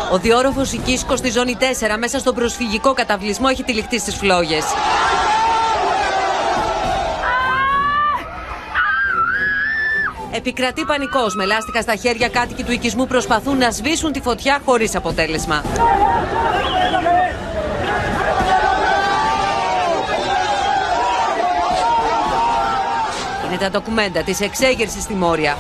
Ο διόροφος Οικίσκος στη ζώνη 4 μέσα στον προσφυγικό καταβλισμό έχει τυλιχτεί στις φλόγες. Επικρατεί πανικός. Με λάστιχα στα χέρια κάτοικοι του οικισμού προσπαθούν να σβήσουν τη φωτιά χωρίς αποτέλεσμα. Είναι τα ντοκουμέντα της εξέγερσης στη Μόρια.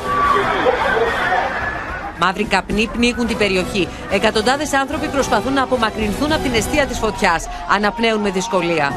Μαύροι καπνοί πνίγουν την περιοχή. Εκατοντάδες άνθρωποι προσπαθούν να απομακρυνθούν από την εστία της φωτιάς. Αναπνέουν με δυσκολία.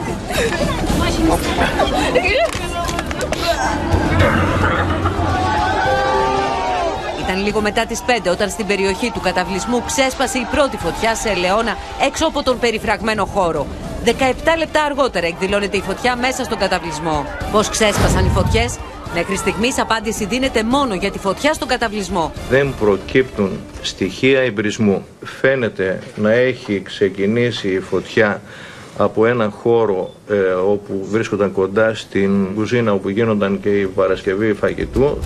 Ήταν λίγο μετά τις 5 όταν στην περιοχή του καταβλισμού ξέσπασε η πρώτη φωτιά σε ελαιώνα έξω από τον περιφραγμένο χώρο. 17 λεπτά αργότερα εκδηλώνεται η φωτιά μέσα στον καταβλισμό. Πώς ξέσπασαν οι φωτιές? Μέχρι στιγμής απάντηση δίνεται μόνο για τη φωτιά στον καταβλισμό. Δεν προκύπτουν στοιχεία εμπρισμού. Φαίνεται να έχει ξεκινήσει η φωτιά από έναν χώρο όπου βρίσκονταν κοντά στην κουζίνα όπου γίνονταν και η παρασκευή φαγητού.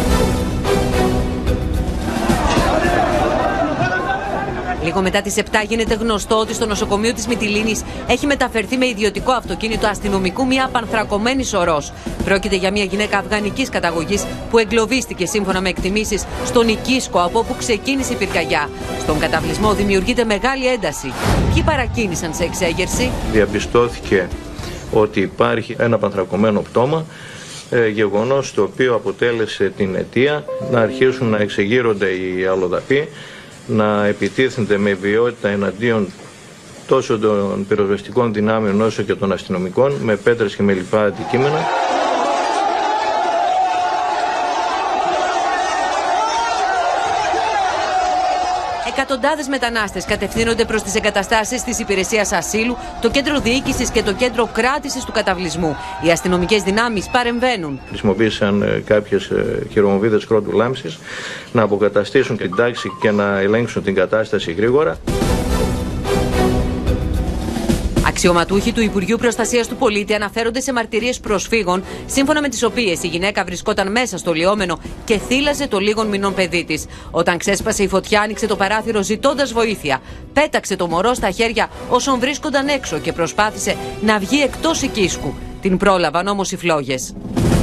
Λίγο μετά τις 7 γίνεται γνωστό ότι στο νοσοκομείο της Μυτιλήνης έχει μεταφερθεί με ιδιωτικό αυτοκίνητο αστυνομικού μια απανθρακωμένη σωρός. Πρόκειται για μια γυναίκα αφγανικής καταγωγής που εγκλωβίστηκε σύμφωνα με εκτιμήσεις στον Οικίσκο από όπου ξεκίνησε η πυρκαγιά. Στον καταβλισμό δημιουργείται μεγάλη ένταση. Ποιοι παρακίνησαν σε εξέγερση? Διαπιστώθηκε ότι υπάρχει ένα απανθρακωμένο πτώμα, γεγονός το οποίο αποτέλεσε την αιτία να αρχίσουν να εξεγείρονται οι αλλοδαποί, να επιτίθενται με βιαιότητα εναντίον τόσο των πυροσβεστικών δυνάμεων όσο και των αστυνομικών με πέτρες και με λοιπά αντικείμενα. Εκατοντάδες μετανάστες κατευθύνονται προς τις εγκαταστάσεις της Υπηρεσίας Ασύλου, το κέντρο διοίκησης και το κέντρο κράτησης του καταβλισμού. Οι αστυνομικές δυνάμεις παρεμβαίνουν. Χρησιμοποίησαν κάποιες χειρομοβίδες κρότου λάμψης να αποκαταστήσουν την τάξη και να ελέγξουν την κατάσταση γρήγορα. Αξιωματούχοι του Υπουργείου Προστασίας του Πολίτη αναφέρονται σε μαρτυρίες προσφύγων, σύμφωνα με τις οποίες η γυναίκα βρισκόταν μέσα στο λιόμενο και θύλαζε το λίγων μηνών παιδί της. Όταν ξέσπασε η φωτιά, άνοιξε το παράθυρο ζητώντας βοήθεια. Πέταξε το μωρό στα χέρια όσων βρίσκονταν έξω και προσπάθησε να βγει εκτός οικίσκου. Την πρόλαβαν όμως οι φλόγες.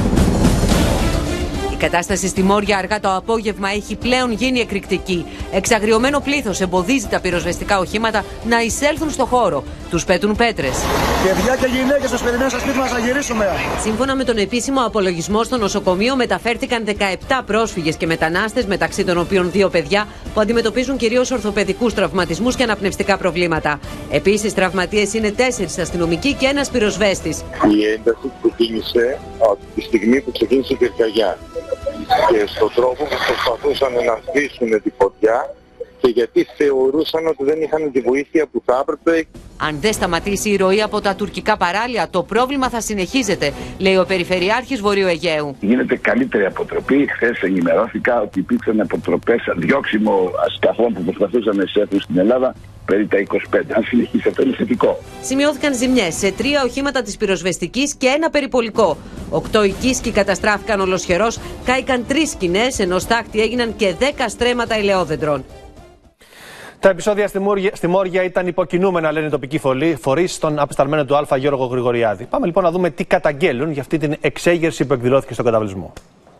Η κατάσταση στη Μόρια αργά το απόγευμα έχει πλέον γίνει εκρηκτική. Εξαγριωμένο πλήθος εμποδίζει τα πυροσβεστικά οχήματα να εισέλθουν στο χώρο. Τους πέτουν πέτρες. Παιδιά και γυναίκες, τους περιμένουμε στα σπίτια μας να γυρίσουμε. Σύμφωνα με τον επίσημο απολογισμό, στο νοσοκομείο μεταφέρθηκαν 17 πρόσφυγες και μετανάστες, μεταξύ των οποίων 2 παιδιά που αντιμετωπίζουν κυρίως ορθοπαιδικούς τραυματισμούς και αναπνευστικά προβλήματα. Επίσης, τραυματίες είναι 4 αστυνομικοί και 1 πυροσβέστης. Η ένταση ξεκίνησε από τη στιγμή που ξεκίνησε η πυρκαγιά και στον τρόπο που προσπαθούσαν να σβήσουν τη φωτιά και γιατί θεωρούσαν ότι δεν είχαν τη βοήθεια που θα έπρεπε. Αν δεν σταματήσει η ροή από τα τουρκικά παράλια, το πρόβλημα θα συνεχίζεται, λέει ο Περιφερειάρχης Βορείου Αιγαίου. Γίνεται καλύτερη αποτροπή. Χθες ενημερώθηκα ότι υπήρξαν αποτροπές, διώξιμο ασκαφών που προσπαθούσαν να εισέλθουν στην Ελλάδα, περί τα 25. Αν συνεχίσει αυτό είναι θετικό. Σημειώθηκαν ζημιές σε 3 οχήματα της πυροσβεστικής και 1 περιπολικό. 8 οικίσκοι καταστράφηκαν ολοσχερός, κάηκαν 3 σκηνές, ενώ στάχτη έγιναν και 10 στρέμματα ελαιόδεντρων. Τα επεισόδια στη Μόρια ήταν υποκινούμενα, λένε οι τοπικοί φορείς, στον απεσταλμένο του Α Γιώργο Γρηγοριάδη. Πάμε λοιπόν να δούμε τι καταγγέλουν για αυτή την εξέγερση που εκδηλώθηκε στον καταβλισμό.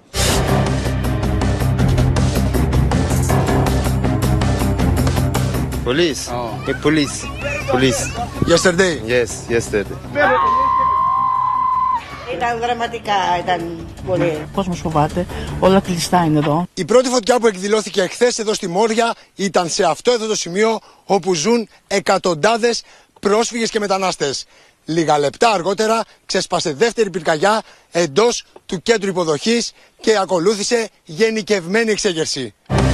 Police. Police. Yesterday. Yes, yesterday. Ήταν δραματικά, ήταν πολύ. Ο κόσμος φοβάται, όλα κλειστά είναι εδώ. Η πρώτη φωτιά που εκδηλώθηκε εχθές εδώ στη Μόρια ήταν σε αυτό εδώ το σημείο όπου ζουν εκατοντάδες πρόσφυγες και μετανάστες. Λίγα λεπτά αργότερα ξέσπασε δεύτερη πυρκαγιά εντός του κέντρου υποδοχής και ακολούθησε γενικευμένη εξέγερση.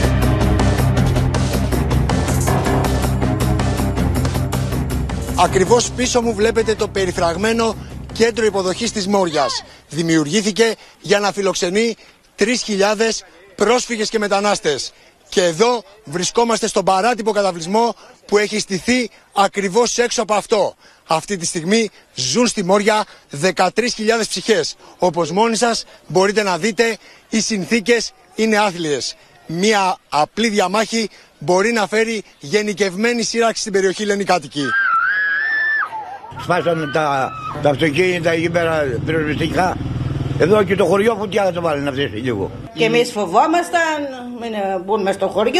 Ακριβώς πίσω μου βλέπετε το περιφραγμένο κέντρο υποδοχής της Μόριας. Δημιουργήθηκε για να φιλοξενεί 3.000 πρόσφυγες και μετανάστες. Και εδώ βρισκόμαστε στον παράτυπο καταβλισμό που έχει στηθεί ακριβώς έξω από αυτό. Αυτή τη στιγμή ζουν στη Μόρια 13.000 ψυχές. Όπως μόνοι σας μπορείτε να δείτε, οι συνθήκες είναι άθλιες. Μία απλή διαμάχη μπορεί να φέρει γενικευμένη σύραξη στην περιοχή, λένε οι κάτοικοι. Σπάσανε τα αυτοκίνητα εκεί πέρα πυροσβεστικά. Εδώ και το χωριό φωτιά θα το βάλουν αυτές λίγο. Και εμείς φοβόμασταν, μην μπουν μες στο χωριό.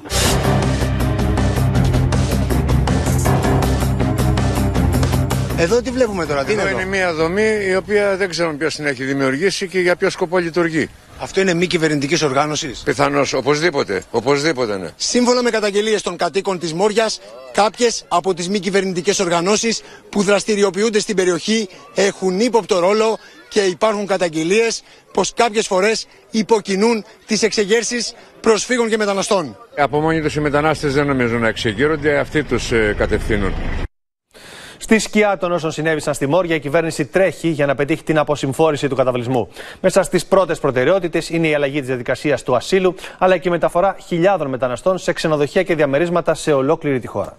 Εδώ τι βλέπουμε τώρα, τι είναι εδώ? Είναι μια δομή η οποία δεν ξέρουμε ποιος την έχει δημιουργήσει και για ποιο σκοπό λειτουργεί. Αυτό είναι μη κυβερνητικής οργάνωσης? Πιθανώς, οπωσδήποτε ναι. Σύμφωνα με καταγγελίες των κατοίκων της Μόριας, κάποιες από τις μη κυβερνητικές οργανώσεις που δραστηριοποιούνται στην περιοχή έχουν ύποπτο ρόλο και υπάρχουν καταγγελίες πως κάποιες φορές υποκινούν τις εξεγέρσεις προσφύγων και μεταναστών. Από μόνοι τους οι μετανάστες δεν νομίζουν να εξεγείρονται, αυτοί τους κατευθύνουν. Στη σκιά των όσων συνέβησαν στη Μόρια, η κυβέρνηση τρέχει για να πετύχει την αποσυμφόρηση του καταβλισμού. Μέσα στις πρώτες προτεραιότητες είναι η αλλαγή της διαδικασίας του ασύλου, αλλά και η μεταφορά χιλιάδων μεταναστών σε ξενοδοχεία και διαμερίσματα σε ολόκληρη τη χώρα.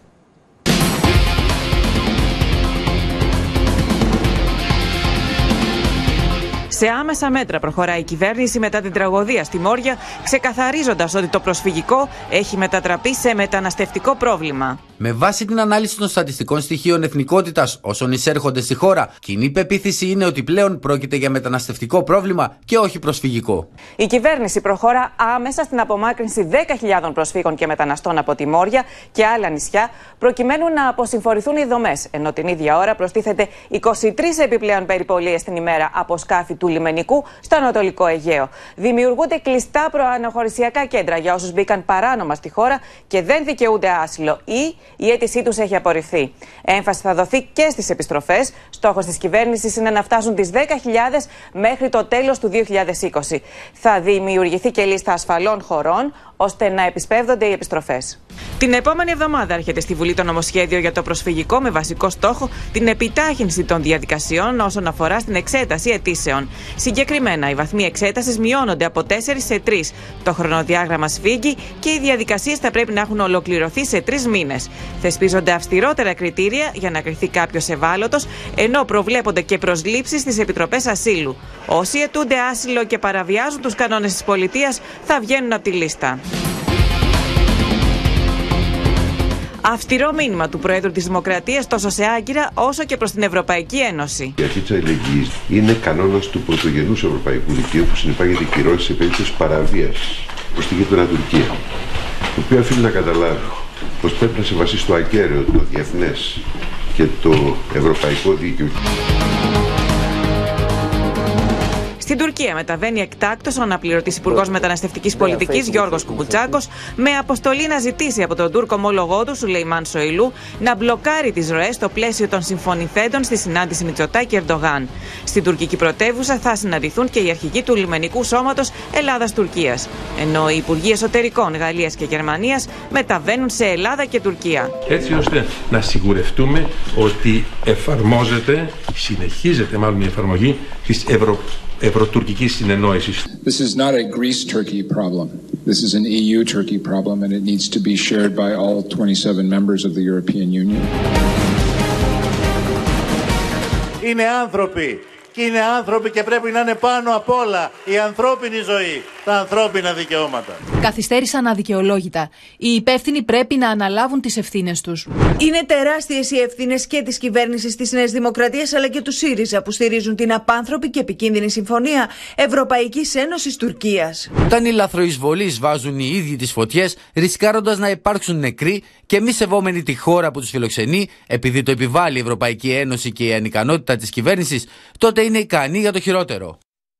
Σε άμεσα μέτρα προχωράει η κυβέρνηση μετά την τραγωδία στη Μόρια, ξεκαθαρίζοντας ότι το προσφυγικό έχει μετατραπεί σε μεταναστευτικό πρόβλημα. Με βάση την ανάλυση των στατιστικών στοιχείων εθνικότητας όσων εισέρχονται στη χώρα, κοινή πεποίθηση είναι ότι πλέον πρόκειται για μεταναστευτικό πρόβλημα και όχι προσφυγικό. Η κυβέρνηση προχωρά άμεσα στην απομάκρυνση 10.000 προσφύγων και μεταναστών από τη Μόρια και άλλα νησιά, προκειμένου να αποσυμφορηθούν οι δομές, ενώ την ίδια ώρα προστίθεται 23 επιπλέον περιπολίες την ημέρα από σκάφη του λιμενικού στο Ανατολικό Αιγαίο. Δημιουργούνται κλειστά προαναχωρησιακά κέντρα για όσους μπήκαν παράνομα στη χώρα και δεν δικαιούνται άσυλο ή η αίτησή τους έχει απορριφθεί. Έμφαση θα δοθεί και στις επιστροφές. Στόχος της κυβέρνησης είναι να φτάσουν τις 10.000 μέχρι το τέλος του 2020. Θα δημιουργηθεί και λίστα ασφαλών χωρών, ώστε να επισπεύδονται οι επιστροφές. Την επόμενη εβδομάδα έρχεται στη Βουλή το νομοσχέδιο για το προσφυγικό με βασικό στόχο την επιτάχυνση των διαδικασιών όσον αφορά στην εξέταση αιτήσεων. Συγκεκριμένα, οι βαθμοί εξέτασης μειώνονται από 4 σε 3. Το χρονοδιάγραμμα σφίγγει και οι διαδικασίες θα πρέπει να έχουν ολοκληρωθεί σε 3 μήνες. Θεσπίζονται αυστηρότερα κριτήρια για να κριθεί κάποιος ευάλωτος, ενώ προβλέπονται και προσλήψεις στις επιτροπές ασύλου. Όσοι αιτούνται άσυλο και παραβιάζουν τους κανόνες της πολιτείας θα βγαίνουν από τη λίστα. Αυστηρό μήνυμα του Προέδρου της Δημοκρατίας τόσο σε Άγκυρα όσο και προς την Ευρωπαϊκή Ένωση. Η αρχή της αλληλεγγύης είναι κανόνας του πρωτογενούς ευρωπαϊκού δικαίου που συνεπάγεται κυρώσεις σε περίπτωση παραβίασης προς τη γείτονα Τουρκία, το οποίο οφείλει να καταλάβει πως πρέπει να σεβαστεί το ακέραιο, το διεθνές και το ευρωπαϊκό δίκαιο. Στην Τουρκία μεταβαίνει εκτάκτως ο αναπληρωτής Υπουργός Μεταναστευτικής Πολιτικής Γιώργος Κουκουτσάκος με αποστολή να ζητήσει από τον Τούρκο ομόλογό του Σουλεϊμάν Σοϊλού να μπλοκάρει τις ροές στο πλαίσιο των συμφωνηθέντων στη συνάντηση Μητσοτάκη Ερντογάν. Στην τουρκική πρωτεύουσα θα συναντηθούν και οι αρχηγοί του λιμενικού σώματος Ελλάδας-Τουρκίας, ενώ οι Υπουργοί Εσωτερικών Γαλλίας και Γερμανίας μεταβαίνουν σε Ελλάδα και Τουρκία. Έτσι ώστε να σιγουρευτούμε ότι συνεχίζεται μάλλον η εφαρμογή της ευρωτουρκικής συνεννόησης. This is not a Greece-Turkey problem. This is an EU-Turkey problem and it needs to be shared by all 27 members of the European Union. Είναι άνθρωποι. Και είναι άνθρωποι και πρέπει να είναι πάνω απ' όλα η ανθρώπινη ζωή, τα ανθρώπινα δικαιώματα. Καθυστέρησαν αδικαιολόγητα. Οι υπεύθυνοι πρέπει να αναλάβουν τις ευθύνες τους. Είναι τεράστιες οι ευθύνες και της κυβέρνησης της Νέας Δημοκρατίας αλλά και του ΣΥΡΙΖΑ που στηρίζουν την απάνθρωπη και επικίνδυνη συμφωνία Ευρωπαϊκής Ένωσης Τουρκίας. Όταν οι λαθροεισβολείς βάζουν οι ίδιοι τις φωτιές, ρισκάροντας να υπάρξουν νεκροί και μη σεβόμενοι τη χώρα που τους φιλοξενεί, επειδή το επιβάλλει η Ευρωπαϊκή Ένωση και η ανικανότητα της κυβέρνησης, τότε είναι ικανοί για το χειρότερο.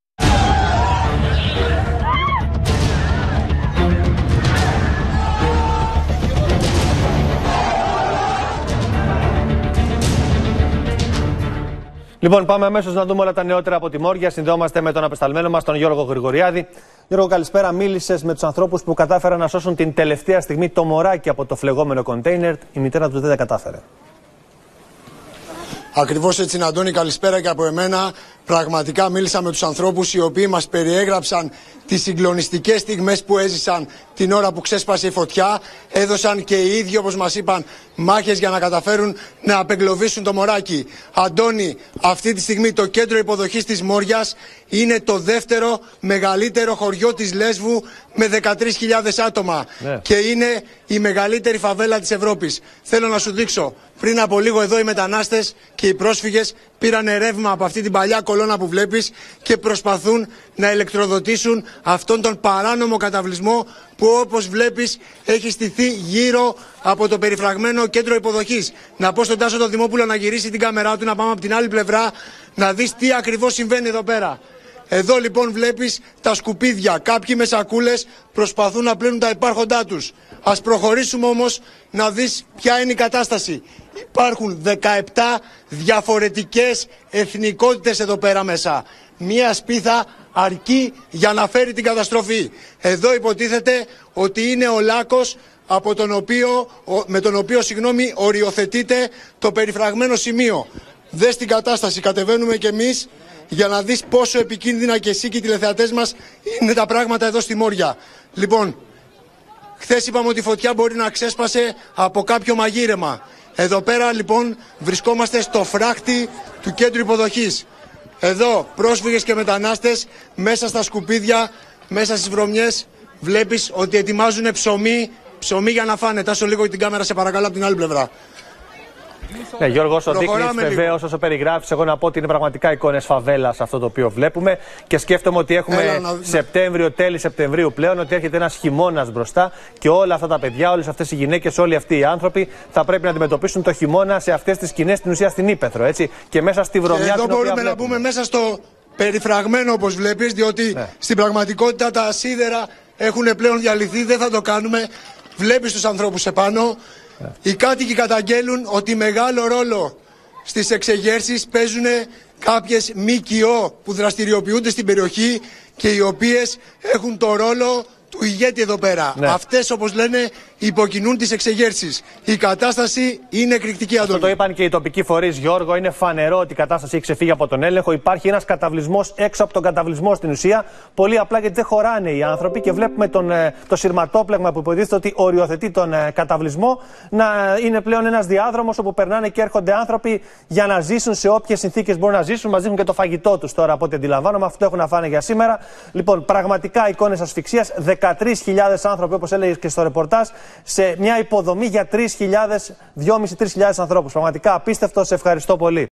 Λοιπόν, πάμε αμέσως να δούμε όλα τα νεότερα από τη Μόρια. Συνδεόμαστε με τον απεσταλμένο μας, τον Γιώργο Γρηγοριάδη. Γιώργο, καλησπέρα. Μίλησες με τους ανθρώπους που κατάφεραν να σώσουν την τελευταία στιγμή το μωράκι από το φλεγόμενο κοντέινερ. Η μητέρα του δεν τα κατάφερε. Ακριβώς έτσι, Αντώνη, καλησπέρα και από εμένα. Πραγματικά μίλησα με τους ανθρώπους οι οποίοι μας περιέγραψαν τις συγκλονιστικές στιγμές που έζησαν την ώρα που ξέσπασε η φωτιά. Έδωσαν και οι ίδιοι, όπως μας είπαν, μάχες για να καταφέρουν να απεγκλωβίσουν το μωράκι. Αντώνη, αυτή τη στιγμή το κέντρο υποδοχής της Μόριας είναι το δεύτερο μεγαλύτερο χωριό της Λέσβου με 13.000 άτομα. Ναι. Και είναι η μεγαλύτερη φαβέλα της Ευρώπης. Θέλω να σου δείξω. Πριν από λίγο εδώ οι μετανάστες και οι πρόσφυγες πήραν ρεύμα από αυτή την παλιά κολόνα που βλέπεις και προσπαθούν να ηλεκτροδοτήσουν αυτόν τον παράνομο καταβλισμό που, όπως βλέπεις, έχει στηθεί γύρω από το περιφραγμένο κέντρο υποδοχής. Να πω στον Τάσο τον Δημόπουλο να γυρίσει την κάμερά του, να πάμε από την άλλη πλευρά, να δεις τι ακριβώς συμβαίνει εδώ πέρα. Εδώ λοιπόν βλέπεις τα σκουπίδια. Κάποιοι με σακούλες προσπαθούν να πλύνουν τα υπάρχοντά τους. Ας προχωρήσουμε όμως να δεις ποια είναι η κατάσταση. Υπάρχουν 17 διαφορετικές εθνικότητες εδώ πέρα μέσα. Μία σπίθα αρκεί για να φέρει την καταστροφή. Εδώ υποτίθεται ότι είναι ο λάκκος με τον οποίο οριοθετείται το περιφραγμένο σημείο. Δες την κατάσταση, κατεβαίνουμε κι εμείς για να δεις πόσο επικίνδυνα και εσύ και οι τηλεθεατές μας είναι τα πράγματα εδώ στη Μόρια. Λοιπόν, χθες είπαμε ότι η φωτιά μπορεί να ξέσπασε από κάποιο μαγείρεμα. Εδώ πέρα λοιπόν βρισκόμαστε στο φράχτη του κέντρου υποδοχής. Εδώ πρόσφυγες και μετανάστες μέσα στα σκουπίδια, μέσα στις βρωμιές βλέπεις ότι ετοιμάζουν ψωμί για να φάνε. Τάσω λίγο την κάμερα σε παρακαλώ από την άλλη πλευρά. Ναι, Γιώργο, όσο δείχνεις βεβαίως, όσο περιγράφεις, εγώ να πω ότι είναι πραγματικά εικόνες φαβέλας αυτό το οποίο βλέπουμε και σκέφτομαι ότι έχουμε Σεπτέμβριο, τέλη Σεπτεμβρίου πλέον, ότι έρχεται ένας χειμώνας μπροστά και όλα αυτά τα παιδιά, όλες αυτές οι γυναίκες, όλοι αυτοί οι άνθρωποι θα πρέπει να αντιμετωπίσουν το χειμώνα σε αυτές τις σκηνές, στην ουσία στην Ήπεθρο, έτσι, και μέσα στη βρωμιά. Εδώ μπορούμε να πούμε μέσα στο περιφραγμένο, όπως βλέπεις, διότι στην πραγματικότητα τα σίδερα έχουν πλέον διαλυθεί, δεν θα το κάνουμε. Βλέπεις τους ανθρώπους επάνω. Οι κάτοικοι καταγγέλουν ότι μεγάλο ρόλο στις εξεγέρσεις παίζουν κάποιες ΜΚΟ που δραστηριοποιούνται στην περιοχή και οι οποίες έχουν το ρόλο του ηγέτη εδώ πέρα. Ναι. Αυτές, όπως λένε, υποκινούν τις εξεγέρσεις. Η κατάσταση είναι εκρηκτική, Αντώνη. Αυτό το είπαν και οι τοπικοί φορείς, Γιώργο. Είναι φανερό ότι η κατάσταση έχει ξεφύγει από τον έλεγχο. Υπάρχει ένας καταβλισμός έξω από τον καταβλισμό στην ουσία. Πολύ απλά γιατί δεν χωράνε οι άνθρωποι και βλέπουμε το σειρματόπλεγμα που υποτίθεται ότι οριοθετεί τον καταβλισμό να είναι πλέον ένας διάδρομος όπου περνάνε και έρχονται άνθρωποι για να ζήσουν σε όποιες συνθήκες μπορούν να ζήσουν. Μας δίνουν και το φαγητό τους τώρα από ό,τι αντιλαμβάνομαι. Αυτό έχουν να φάνε για σήμερα. Λοιπόν, πραγματικά εικόνες ασφυξίας. 13.000 άνθρωποι, όπως έλεγε και στο ρεπορτάζ, σε μια υποδομή για 2.500-3.000 ανθρώπους. Πραγματικά απίστευτο, σε ευχαριστώ πολύ.